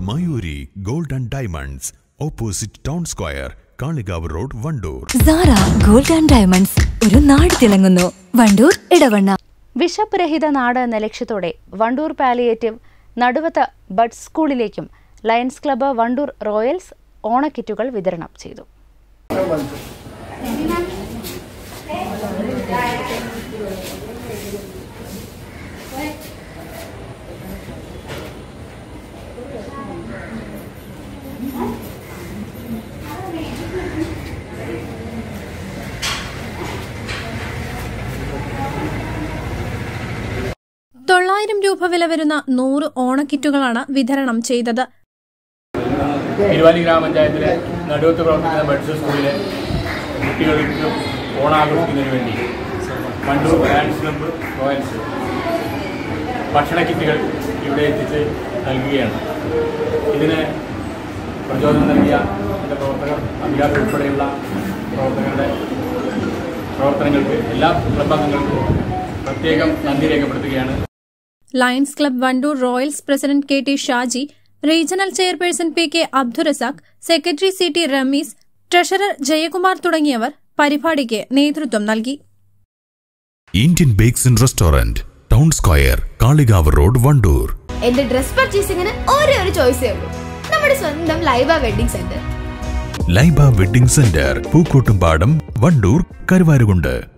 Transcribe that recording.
Mayuri gold and diamonds, opposite town square, Kalikavu road, Wandoor. Sara gold and diamonds, ഒരു നാട് തിളങ്ങുന്നു. വണ്ടൂർ, ഇടവണ്ണ. വിശപ്പ് രഹിത നാട് എന്ന ലക്ഷ്യത്തോടെ വണ്ടൂർ പാലിയേറ്റീവ് നടുവത്ത ബഡ്സ് സ്കൂളിലേക്കും ലയൺസ് ക്ലബ്ബ് വണ്ടൂർ റോയൽസ് ഓണക്കിറ്റുകൾ വിതരണം ചെയ്തു. ₹900 വില വരുന്ന 100 ഓണക്കിറ്റുകളാണ് വിതരണം ചെയ്തത്. തിരുവാലി ഗ്രാമപഞ്ചായത്തിലെ നടുവത്ത് പ്രവർത്തിക്കുന്ന ബഡ്സ് സ്കൂളിലെ കുട്ടികൾക്ക് ഓണാഘോഷിക്കുന്നതിന് വേണ്ടി വണ്ടൂർ ലയൺസ് ക്ലബ്ബ് റോയൽസ് ഭക്ഷണ കിറ്റുകൾ ഇവിടെ എത്തിച്ച് നൽകുകയാണ്. ഇതിന് പ്രചോദനം നൽകിയ എൻ്റെ പ്രവർത്തകർ, അധികാരികൾ ഉൾപ്പെടെയുള്ള പ്രവർത്തകരുടെ പ്രവർത്തനങ്ങൾക്ക് എല്ലാ ക്ലബ് അംഗങ്ങൾക്കും പ്രത്യേകം നന്ദി രേഖപ്പെടുത്തുകയാണ്. Lions club Wandoor royals president KT Shaji, regional chairperson PK Abdurazak, secretary CT Ramees, treasurer Jayakumar തുടങ്ങിയവർ പരിപാടിക്ക് നേതൃത്വം നൽകി. Indian bakes and restaurant, town square, Kalikavu road, Wandoor. എന്റെ ഡ്രസ് പർച്ചേസിംഗിന് ഒരേ ഒരു ചോയ്സേ ഉള്ളൂ, നമ്മുടെ സ്വന്തം Laiba wedding centre. Laiba wedding centre, Pookkottumpadam, Wandoor, Karuvarakundu.